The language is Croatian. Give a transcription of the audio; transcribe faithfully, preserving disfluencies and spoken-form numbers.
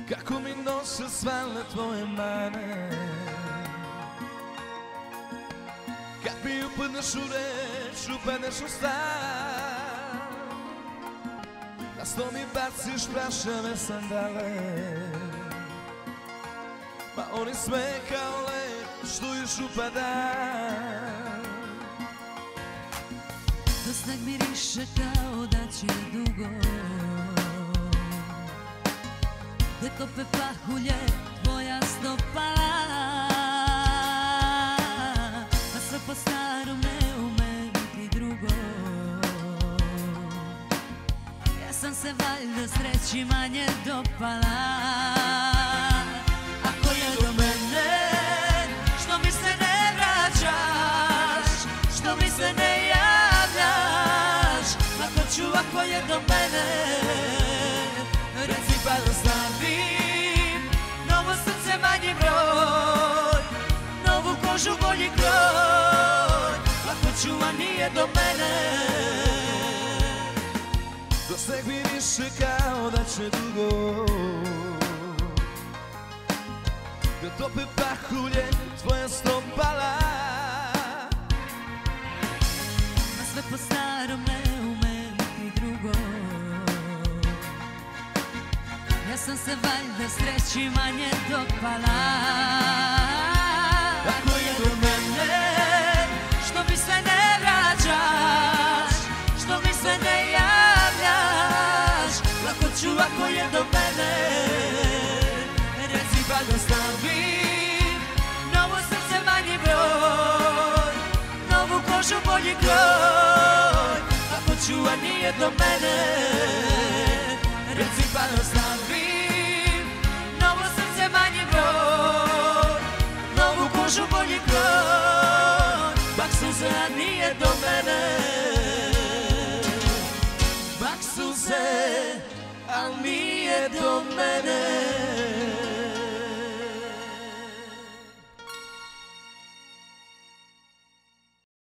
Kako mi nose svale tvoje mane, kad mi upadneš u reč, upadneš u stan, na sto mi baciš prašave sandale, ma oni sve kao led što još upada. Do sneg miriše kao da će dugo, gde tope pahulje tvoja stopala, pa sve po starom ne umem ti drugo. Ja sam se valjda sreći manje dopala. Ako je do mene, što mi se ne vraćaš, što mi se ne javljaš, ako ću, ako je do mene, reci pa da stavim novo srce, manji broj, novu kožu, bolji kroj, ako ću, a nije do mene. Do sneg mi više kao da će dugo, da tope pahulje tvoja stopala, ma sve po starom ne umem ti drugo. Ja sam se valjda sreći manje dopala. Ako je do mene, što mi se ne vraćaš, što mi se ne javljaš, lako ću ako je do mene, reci pa da stavim novo srce, manji broj, novu kožu, bolji kroj, ako ću, a nije do mene, reci pa da stavim novo srce, manji broj, novu kožu, bolji kroj, bak suze, a nije do mene, bak suze, a nije do mene.